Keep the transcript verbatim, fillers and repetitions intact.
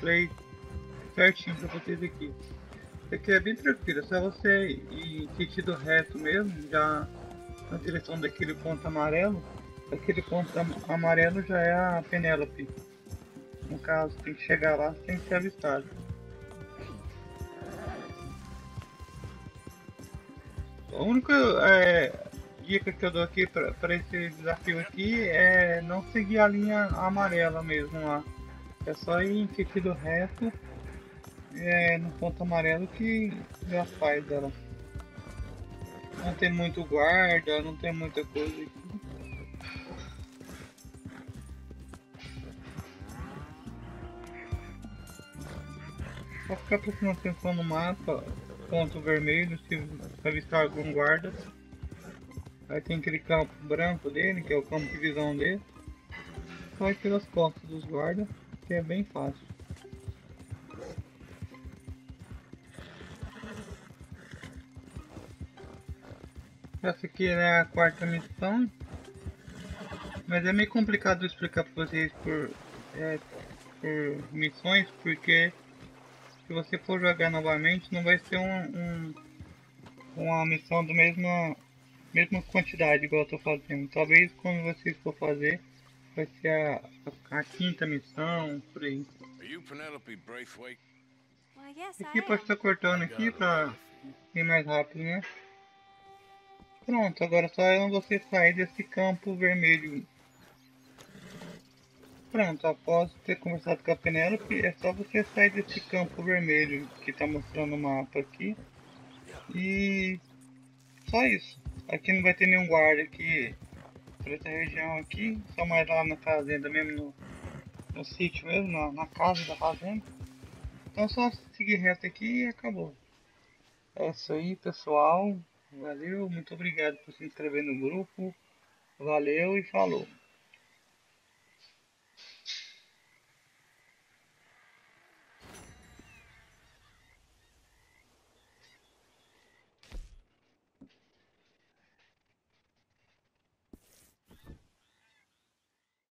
gameplay certinho pra vocês aqui. Isso aqui é bem tranquilo, é só você ir em sentido reto mesmo, já na direção daquele ponto amarelo. Aquele ponto amarelo já é a Penélope. No caso, tem que chegar lá sem ser avistado. A única é, dica que eu dou aqui para esse desafio aqui é não seguir a linha amarela mesmo lá. É só ir em sentido reto, é, no ponto amarelo que já faz ela. Não tem muito guarda, não tem muita coisa aqui. Só ficar prestando atenção no mapa, ponto vermelho, se avistar algum guarda. Aí tem aquele campo branco dele, que é o campo de visão dele. Só ir pelas costas dos guardas, que é bem fácil. Essa aqui é a quarta missão. Mas é meio complicado explicar para vocês por, é, por missões, porque se você for jogar novamente não vai ser um, um, uma missão da mesma, mesma quantidade igual eu tô fazendo. Talvez quando vocês for fazer vai ser a, a, a quinta missão, por aí. Aqui pode estar cortando aqui para ir mais rápido, né? Pronto, agora só é você sair desse campo vermelho. Pronto, após ter conversado com a Penélope, é só você sair desse campo vermelho que está mostrando o mapa aqui. E só isso. Aqui não vai ter nenhum guarda aqui por essa região aqui, só mais lá na fazenda mesmo, no, no sítio mesmo, na, na casa da fazenda. Então é só seguir reto aqui e acabou. É isso aí, pessoal. Valeu, muito obrigado por se inscrever no grupo. Valeu e falou.